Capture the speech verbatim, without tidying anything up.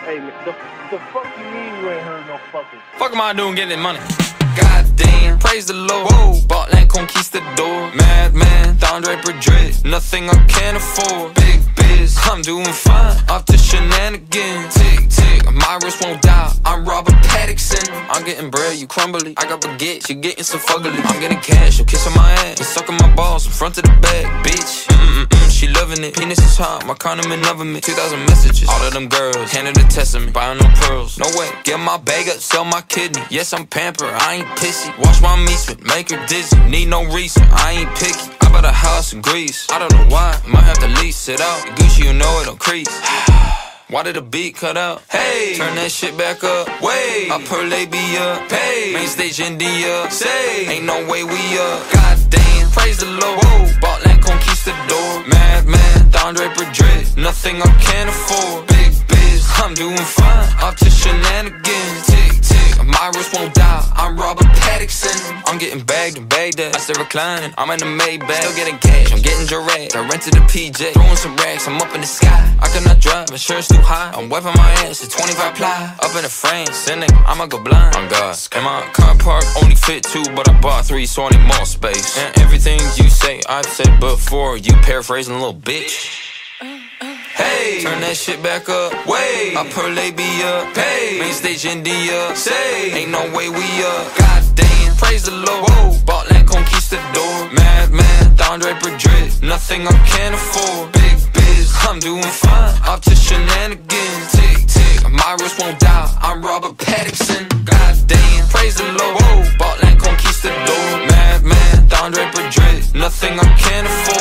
Hey, the, the fuck you mean you ain't heard no fucking? Fuck am I doing getting money? Goddamn, praise the Lord. Whoa, bought land conquistador. Madman, Don Draper Dread. Nothing I can't afford. Big biz, I'm doing fine. Off the shenanigans. Tick, tick, my wrist won't die. I'm Robert Patekson. I'm getting bread, you crumbly. I got baguettes, you getting so fuggly. I'm getting cash, you kissing my ass. You sucking my balls in front of the bag, bitch. Mm-mm-mm, she loving it. Penis is hot, my condiment oven me. two thousand messages, all of them girls handed a testament. Buying no pearls, no way. Get my bag up, sell my kidney. Yes, I'm pampered, I ain't pissy. Wash my meat spit, make her dizzy. Need no reason, I ain't picky. I bought a house in Greece. I don't know why, might have to lease it out. Gucci, you know it don't crease. Why did the beat cut out? Hey, turn that shit back up. Wait, I per labia. Hey, main stage India. Say, ain't no way we up. Goddamn, praise the Lord. Whoa, bought land conquistador. Madman, Don Draper Dread. Nothing I can't afford. Big biz, I'm doing fine. Off to shenanigans. Tick, tick, my wrist won't die. I'm Robert Patekson. I'm getting bagged in Baghdad. I still reclining. I'm in the Maybach. Still getting cash. I'm getting direct. I rented a P J. Throwing some racks. I'm up in the sky. I cannot drive. Insurance too high. I'm wiping my ass. It's twenty-five ply. Up in the frame. Sending. I'ma go blind. On God. And my car park only fit two, but I bought three, so I need more space. And everything you say, I've said before. You paraphrasing, little bitch. Hey, turn that shit back up. Wait, I per labia. Pay, main stage India. Say, ain't no way we up. Goddamn, praise the Lord. Whoa, bought land conquistador. Madman, Don Draper Dread. Nothing I can't afford. Big biz, I'm doing fine. Off to shenanigans. Tick, tick, my wrist won't die. I'm Robert Patekson. Goddamn, praise the Lord. Whoa, bought land conquistador. Madman, Don Draper Dread. Nothing I can't afford.